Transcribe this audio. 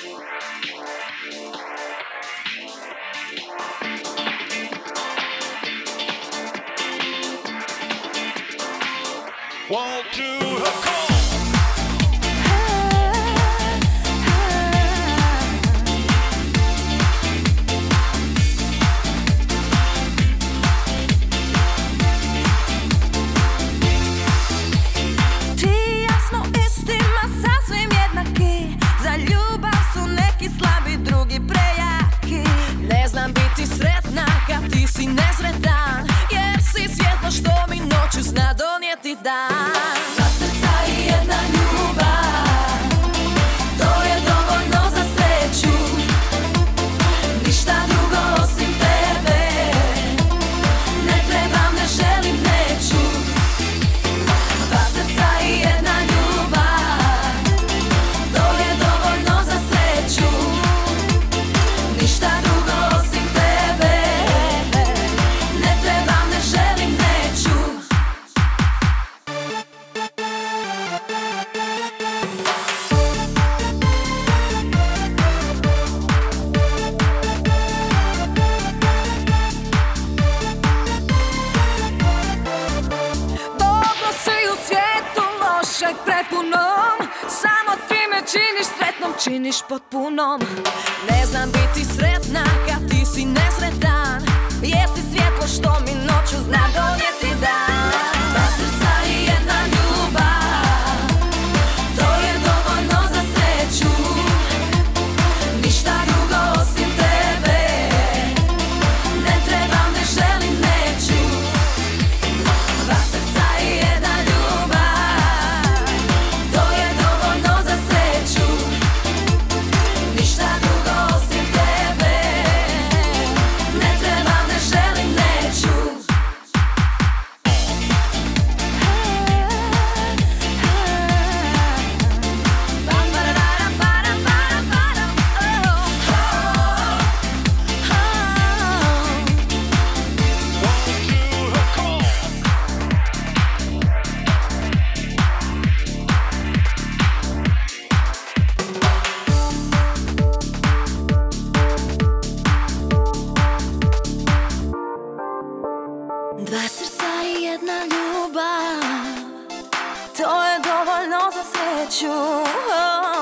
Wall to her call. Ti i ja smo istima sasvim jednaki. Za ljubav su neki slabi, drugi prejaki. Ne znam biti sretna kad ti si nesretan, jer si svjetlo što mi noću zna donijeti dan. Dva srca i jedna ljubav, to je dovoljno za sreću. Ništa drugo osim tebe, ne trebam, ne želim, neću. Dva srca i jedna ljubav, to je dovoljno za sreću. Ništa drugo osim tebe, ne trebam, ne želim, neću. Dobro si u svijetu lošeg prepunom, samo ti me činiš sretnom, činiš potpunom. Ne znam biti sretna kad ti si nesretan, jer si svjetlo što mi noću zna donijeti dan. Dva srca i jedna ljubav, to je dovoljno za sreću. Ništa drugo osim tebe, ne trebam, ne želim, neću. Dva srca i jedna ljubav, to je dovoljno za sreću. Ništa drugo osim tebe, ne trebam, ne želim, neću. Dva srca i jedna ljubav, to je dovoljno za sreću.